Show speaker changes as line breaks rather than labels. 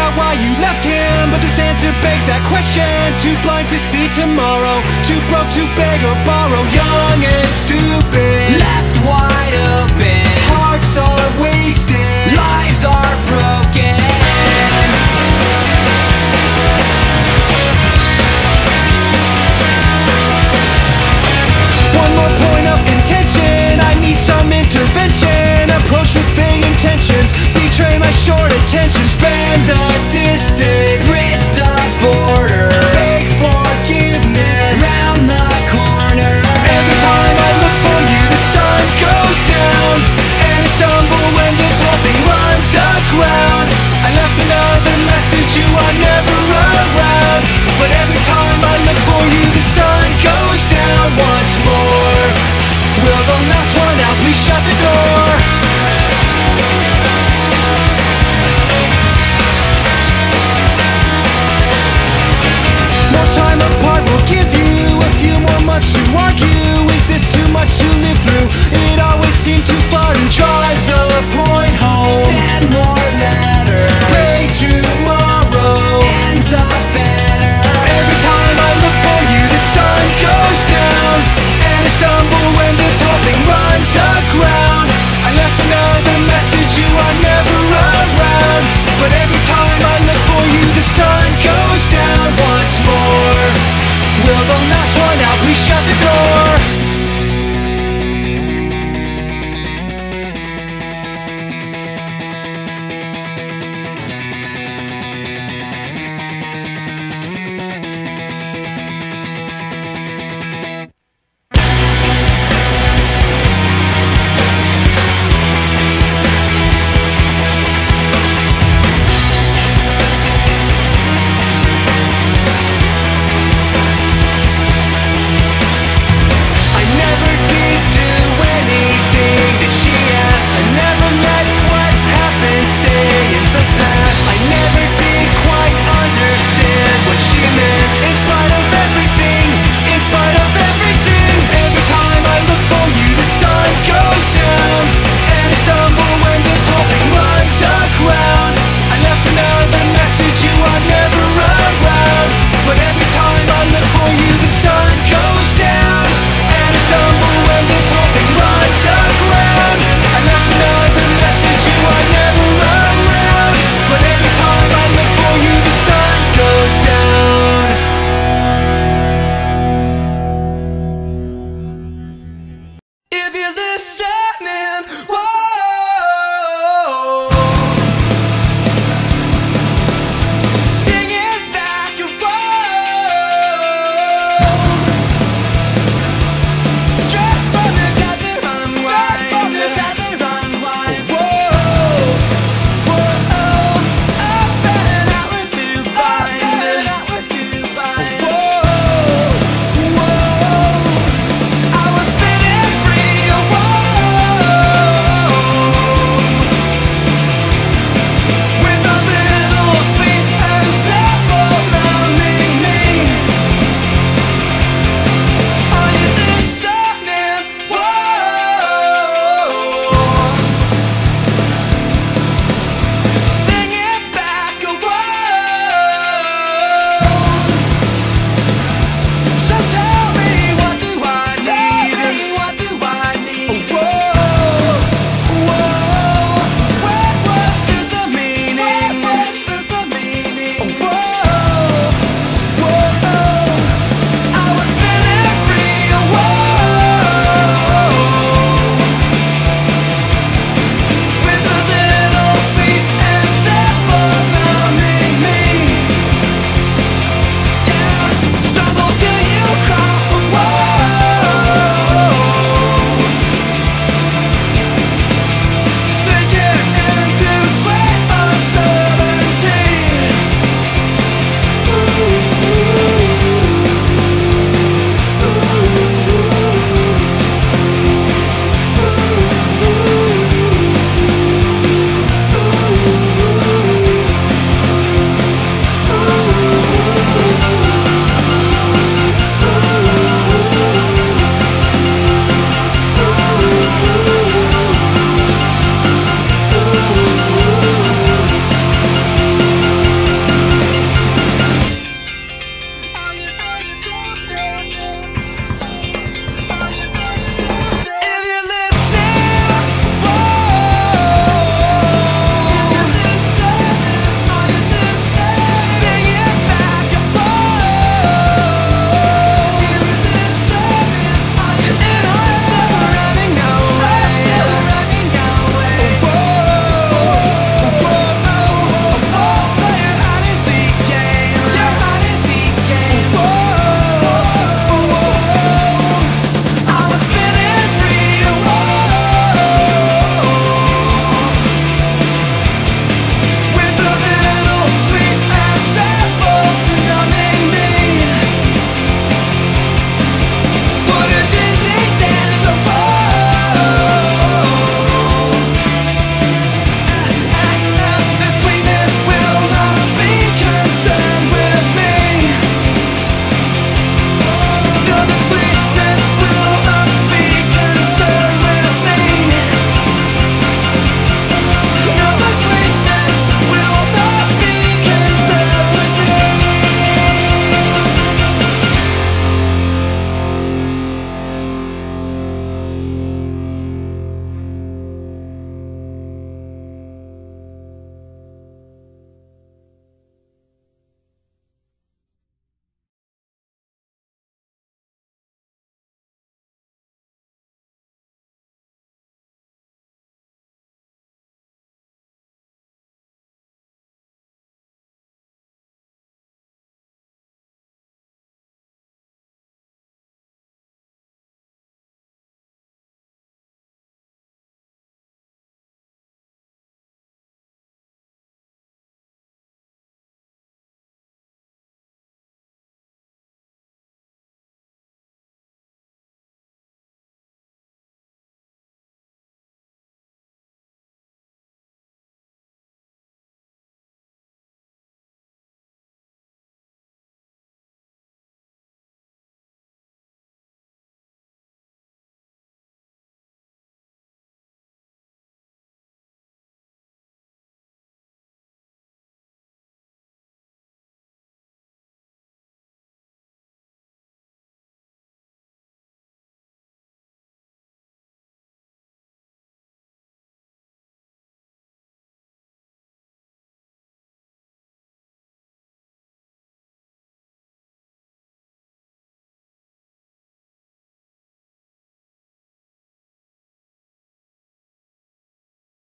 out why you left him, but this answer begs that question. Too blind to see tomorrow, too broke to beg or borrow. Young and stupid,
left wide open,
hearts are wasted,
lives are broken.
One more point of contention, I need some intervention. Approach with vague intentions, betray my short attention. Span the distance,
Bridge the border,
beg forgiveness,
round the corner.
every time I look for you the sun goes down, and I stumble when this whole thing runs aground. I left another message, you are never around, but every time I look for you the sun goes down once more. Will the last one out, please shut the door.